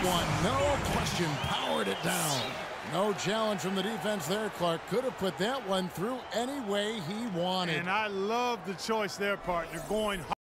one, no question, powered it down. No challenge from the defense there, Clark. Could have put that one through any way he wanted. And I love the choice there, partner, going